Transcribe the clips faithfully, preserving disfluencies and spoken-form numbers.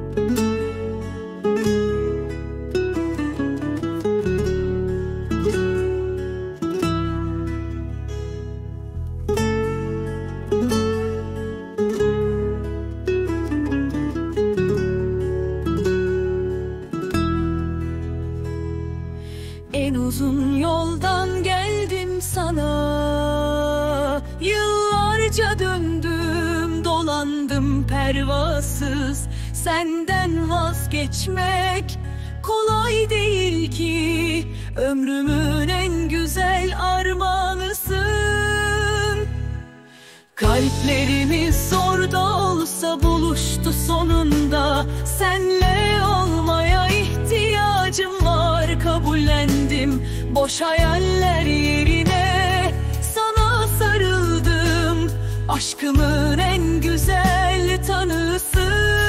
En uzun yoldan geldim sana, yıllarca döndüm dolandım pervasız. Senden vazgeçmek kolay değil ki, ömrümün en güzel armağanısın. Kalplerimiz zor da olsa buluştu sonunda. Senle olmaya ihtiyacım var, kabullendim. Boş hayaller yerine sana sarıldım. Aşkımın en güzel tanısın.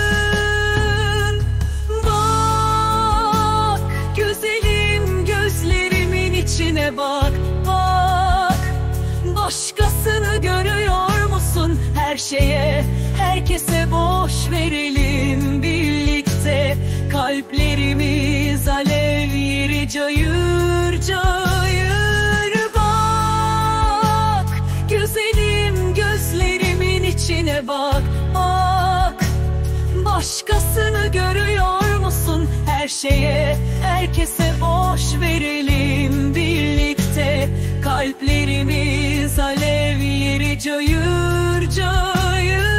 Bak güzelim, gözlerimin içine bak, bak. Başkasını görüyor musun? Her şeye, herkese boş verelim birlikte. Kalplerimiz alev yeri cayır cayır. Bak güzelim, gözlerimin içine bak, bak. Başkasını görüyor musun? Her şeye, herkese boş verelim birlikte. Kalplerimiz alev yeri cayır cayır.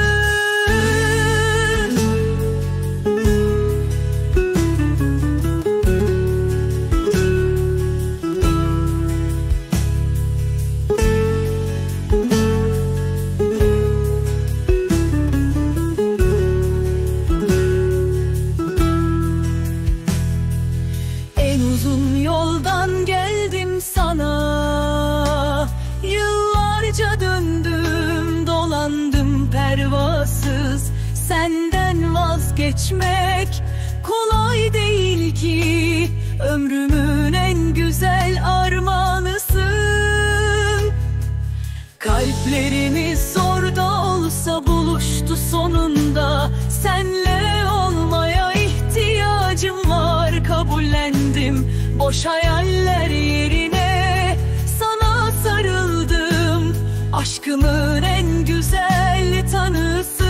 En uzun yoldan geldim sana, yıllarca döndüm dolandım pervasız. Senden vazgeçmek kolay değil ki, ömrümün en güzel armağanısın. Kalplerimiz zor da olsa buluştu sonunda. Senle olmaya ihtiyacım var, kabullendim. Boş hayaller yerine sana sarıldım. Aşkımın en güzel tanısın.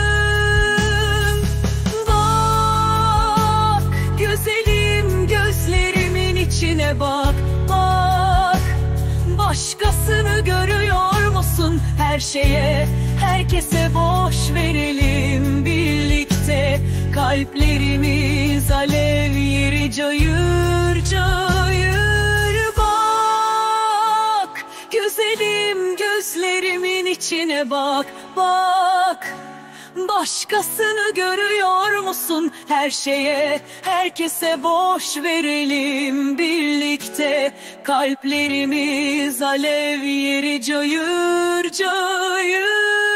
Bak güzelim, gözlerimin içine bak, bak. Başkasını görüyor musun? Her şeye, herkese boş verelim birlikte. Kalplerimiz alev yeri cayır cayır. Bak güzelim, gözlerimin içine bak, bak. Başkasını görüyor musun? Her şeye, herkese boş verelim birlikte. Kalplerimiz alev yeri cayır cayır.